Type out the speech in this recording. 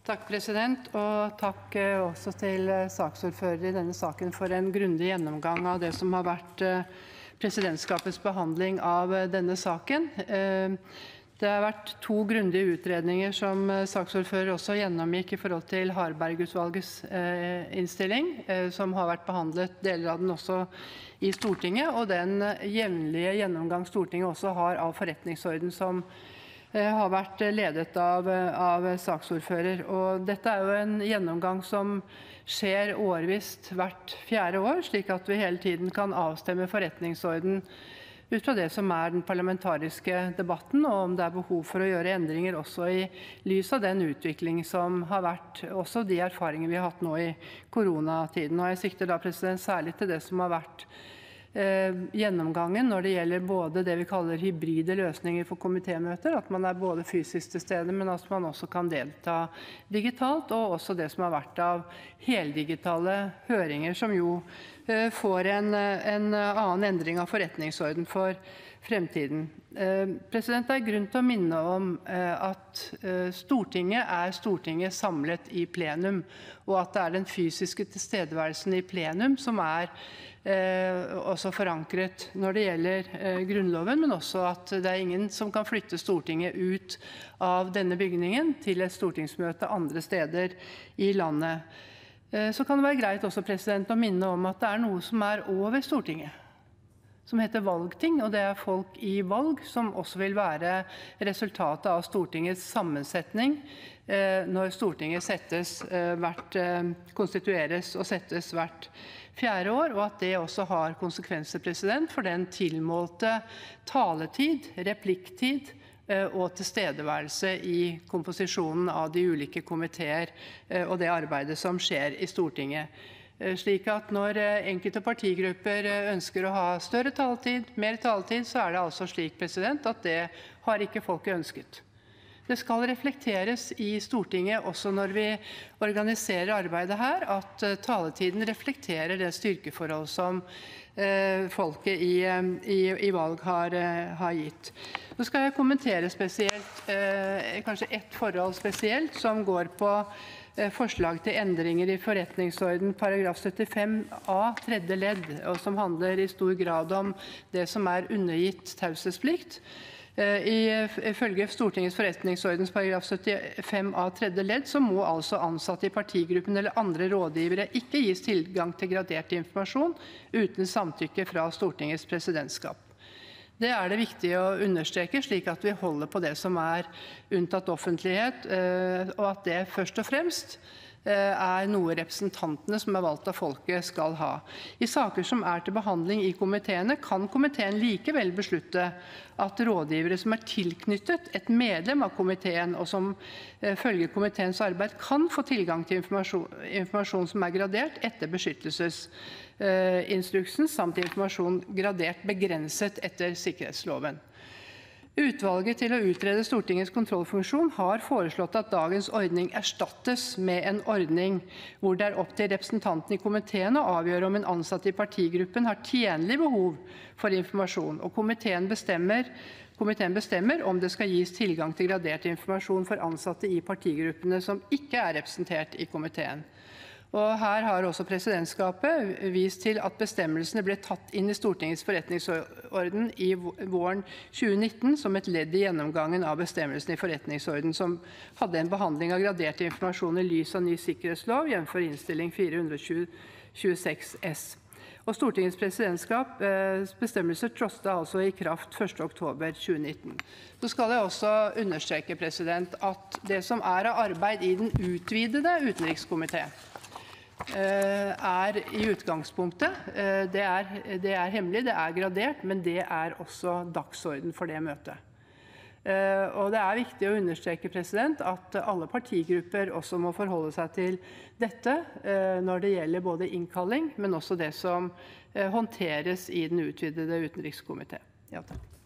Takk, president, og takk også til saksordfører i denne saken for en grundig gjennomgang av det som har vært presidentskapets behandling av denne saken. Det har vært 2 grundige utredninger som saksordfører også gjennomgikk i forhold til Harberg-utvalgets innstilling, som har vært behandlet deler av den også i Stortinget, og den jevnlige gjennomgang Stortinget også har av forretningsorden som har vært ledet av saksordfører. Og dette er jo en gjennomgang som skjer årvisst hvert 4. år, slik at vi hele tiden kan avstemme forretningsorden ut fra det som er den parlamentariske debatten, og om det er behov for å gjøre endringer også i lys av den utvikling som har vært, også de erfaringer vi har hatt nå i koronatiden. Og jeg sikter da særlig til det som har vært gjennomgangen når det gjelder både det vi kaller hybride løsninger for komitémøter, at man er både fysisk til stede, men at man også kan delta digitalt, og også det som har vært av heldigitale høringer, som jo får en annen endring av forretningsorden for fremtiden. Det er grunn til å minne om at Stortinget er Stortinget samlet i plenum, og at det er den fysiske tilstedeværelsen i plenum som er også forankret når det gjelder Grunnloven, men også at det er ingen som kan flytte Stortinget ut av denne bygningen til et stortingsmøte andre steder i landet. Så kan det være greit også, president, å minne om at det er noe som er over Stortinget, som heter valgting, og det er folk i valg, som også vil være resultatet av Stortingets sammensetning når Stortinget konstitueres og settes hvert 4. år, og at det også har konsekvenser, president, for den tilmålte taletid, replikktid og tilstedeværelse i komposisjonen av de ulike komiteer og det arbeidet som skjer i Stortinget. Slik at når enkelte partigrupper ønsker å ha større taletid, mer taletid, så er det altså slik, president, at det har ikke folket ønsket. Det skal reflekteres i Stortinget også når vi organiserer arbeidet her, at taletiden reflekterer det styrkeforhold som folket i valg har gitt. Nå skal jeg kommentere spesielt, kanskje ett forhold spesielt, som går på forslag til endringer i forretningsorden paragraf 75a tredje ledd, og som handler i stor grad om det som er undergitt taushetsplikt. Ifølge Stortingets forretningsordens paragraf 75a tredje ledd så må altså ansatte i partigruppen eller andre rådgivere ikke gis tilgang til gradert informasjon uten samtykke fra Stortingets presidentskap. Det er det viktig å understreke, slik at vi holder på det som er unntatt offentlighet, og at det først og fremst er noe representantene som er valgt av folket skal ha. I saker som er til behandling i komiteene, kan komiteen likevel beslutte at rådgivere som er tilknyttet et medlem av komiteen, og som følger komiteens arbeid, kan få tilgang til informasjon som er gradert etter beskyttelsesinstruksen, samt informasjon gradert begrenset etter sikkerhetsloven. Utvalget til å utrede Stortingets kontrollfunksjon har foreslått at dagens ordning erstattes med en ordning hvor det er opp til representantene i komiteen å avgjøre om en ansatt i partigruppen har tjenlig behov for informasjon, og komiteen bestemmer om det skal gis tilgang til gradert informasjon for ansatte i partigruppene som ikke er representert i komiteen. Og her har også presidentskapet vist til at bestemmelsene ble tatt inn i Stortingets forretningsorden i våren 2019 som et ledd i gjennomgangen av bestemmelsene i forretningsorden som hadde en behandling av gradert informasjon i lys av ny sikkerhetslov, jf. innstilling 426 S. Og Stortingets presidentskap bestemmelser trådte altså i kraft 1. oktober 2019. Så skal jeg også understreke, president, at det som er av arbeid i den utvidede utenrikskomité, er i utgangspunktet, det er hemmelig, det er gradert, men det er også dagsorden for det møtet. Og det er viktig å understreke, president, at alle partigrupper også må forholde seg til dette når det gjelder både innkalling, men også det som håndteres i den utvidede utenrikskomité. Ja, takk.